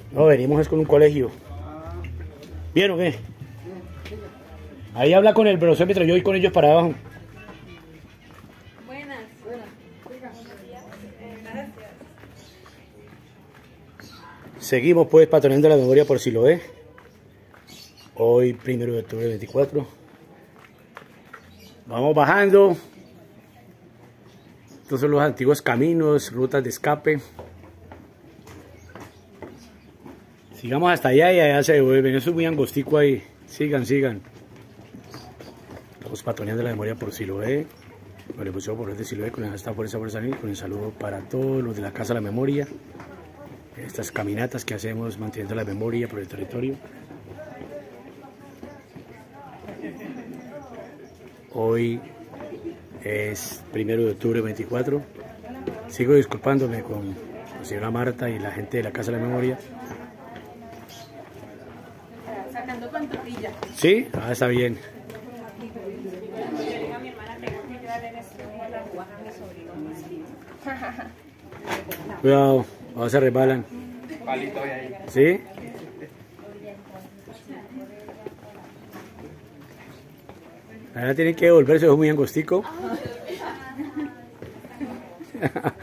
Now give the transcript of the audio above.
No, venimos es con un colegio. ¿Bien o qué? Ahí habla con el profesor mientras yo voy con ellos para abajo. Buenas. Gracias. Seguimos pues patroneando la memoria por Siloé. Hoy 1 de octubre 24. Vamos bajando. Estos son los antiguos caminos, rutas de escape. Sigamos hasta allá y allá se devuelven. Eso es muy angostico ahí. Sigan. Estamos patroneando la memoria por Siloé. Con el Museo Popular de Siloé, con esta fuerza por salir, con el saludo para todos los de la Casa de la Memoria. Estas caminatas que hacemos manteniendo la memoria por el territorio. Hoy es 1 de octubre 24. Sigo disculpándome con la señora Marta y la gente de la Casa de la Memoria. Sacando pantufilla. ¿Sí? Ah, está bien. Cuidado, ahora se resbalan. Palito ahí. ¿Sí? Ahora tienen que devolverse, es muy angostico.